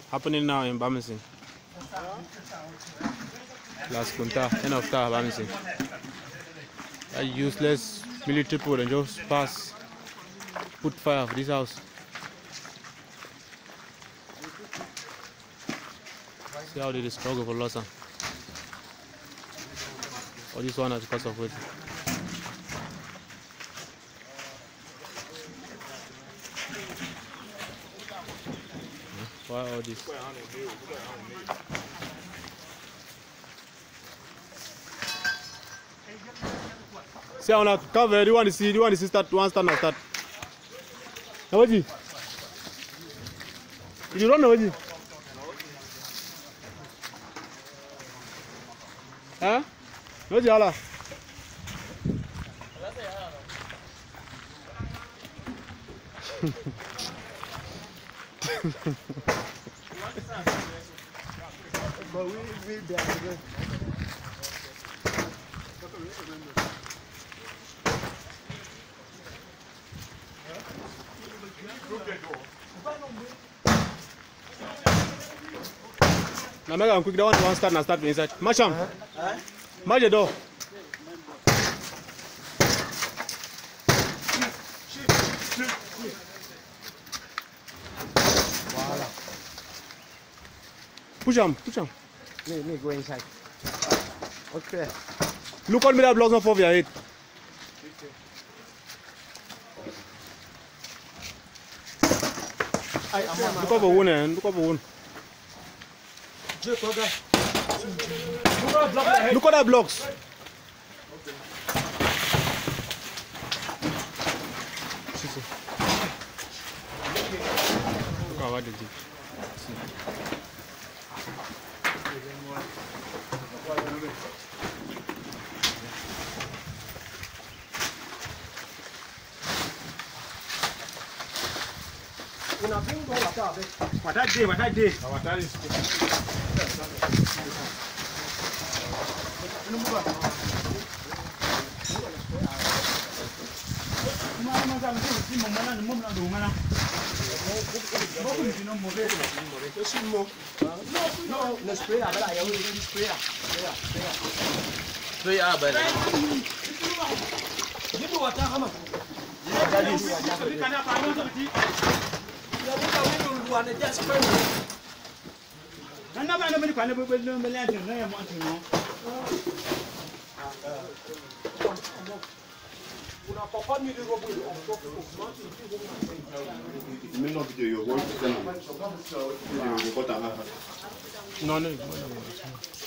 happening now in Bamising. Las Kunta, end of Tar, Bamising. A useless military people and just pass, put fire for this house. See how they struggle for loss. Or this one is because of it. Why all this? See how now cover. Do you want to see? Do you want to see start? One start now start. Now what is? Did you run now what is? Huh? What is Allah? But we there again. Now make a quick that one start and start inside. Match him. Match the door. Push him, push him. Me go inside. Okay. Look on me that blocks not for your head. Look over one and look over one. Look at that blocks. Look at what they did. What I did? No.